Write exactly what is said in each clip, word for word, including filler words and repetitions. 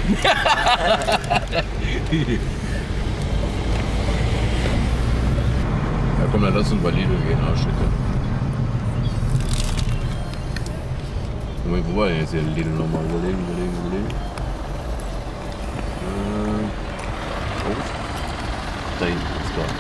Ja komm, dann lass uns bei Lidl gehen, Arschlecke. Moment, wo war denn jetzt hier Lidl nochmal? Überlegen, überlegen, überlegen. Äh, oh. Da hinten, ist klar.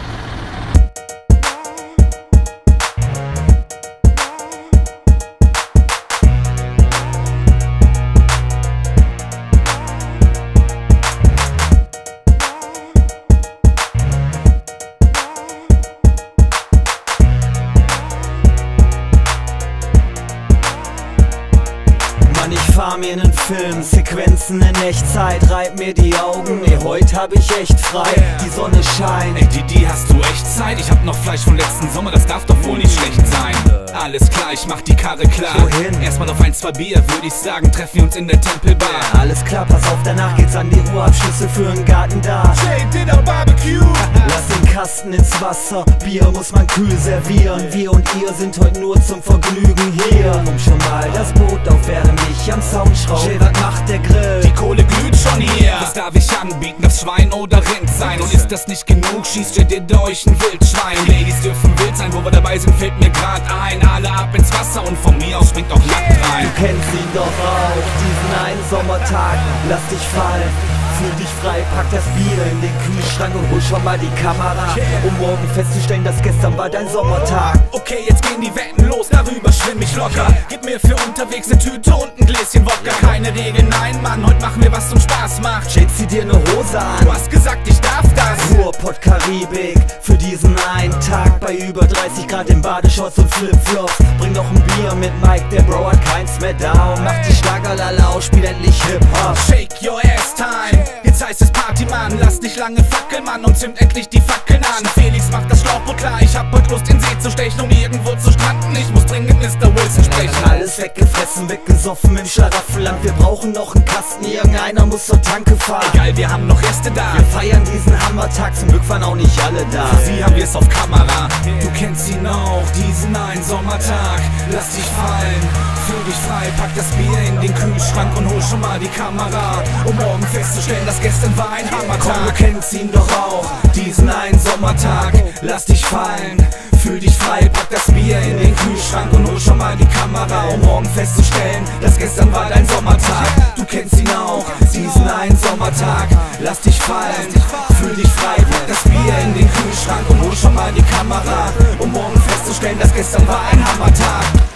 Ich fahr mir nen Film, Sequenzen in Echtzeit, reib mir die Augen, nee, heute hab ich echt frei, die Sonne scheint. Ey Didi, hast du echt Zeit? Ich hab noch Fleisch von letzten Sommer, das darf doch wohl nicht schlecht sein. Alles klar, ich mach die Karre klar. Wohin? Erstmal auf ein, zwei Bier, würde ich sagen, treffen wir uns in der Tempelbar. Alles klar, pass auf, danach geht's an die Ruheabschlüsse für den Garten da. Dinner, Barbecue. Lass den Kasten ins Wasser, Bier muss man kühl servieren. Wir und ihr sind heute nur zum Vergnügen hier. Um schon mal das Boot auf, während ich am Zaun schraub. Jay, was macht der Grill? Die Kohle glüht schon hier. Was darf ich anbieten? Das Schwein oder Rind sein? Und ist das nicht genug, schießt ihr dir durch ein Wildschwein. Ladies dürfen wild sein, wo wir dabei sind, fällt mir grad ein. Alle ab ins Wasser und von mir aus springt auch nackt rein. Du kennst ihn doch auch, diesen einen Sommertag. Lass dich fallen, fühl dich frei, pack das Bier in den Kühlschrank und hol schon mal die Kamera, um morgen festzustellen, dass gestern war dein Sommertag. Okay, jetzt gehen die Wetten los, darüber schwimm ich locker. Gib mir für unterwegs eine Tüte und ein Gläschen Wodka. Keine Regeln, nein Mann, heute machen wir was zum Spaß macht. Jay, zieh dir ne Hose an. Du hast gesagt, ich darf das. Ruhrpott Karibik, für diesen einen Tag bei über dreißig Grad in Badeshorts und Flipflops. Bring noch ein Bier mit Mike, der Bro hat keins mehr down. Mach die Schlagerlala aus, spiel endlich Hip-Hop. Shake your ass time. Jetzt heißt es Party, Mann, lass nicht lange fackeln, Mann, und zünd endlich die Fackeln an. Felix macht das Schlauchboot klar, ich hab heute Lust in See zu stechen, um irgendwo zu stranden. Ich muss dringend Mister Wilson sprechen. Alles weggefressen, weggesoffen im Schlaraffenland. Wir brauchen noch einen Kasten, irgendeiner muss zur Tanke fahren. Egal, wir haben noch Reste da. Wir feiern diesen Hammertag, zum Glück waren auch nicht alle da. Für sie haben wir's auf Kamera. Du kennst ihn auch, diesen einen Sommertag. Lass dich fallen, fühl dich frei, pack das Bier in den Kühlschrank und hol schon mal die Kamera, um morgen festzustellen, dass gestern war ein Hammertag. Komm, du kennst ihn doch auch, diesen einen Sommertag. Lass dich fallen, fühl dich frei, pack das Bier in den Kühlschrank und hol schon mal die Kamera, um morgen festzustellen, dass gestern war dein Sommertag. Du kennst ihn auch, diesen einen Sommertag. Lass dich fallen, fühl dich frei, pack das Bier in den Kühlschrank und hol schon mal die Kamera, um morgen festzustellen, dass gestern war ein Hammertag.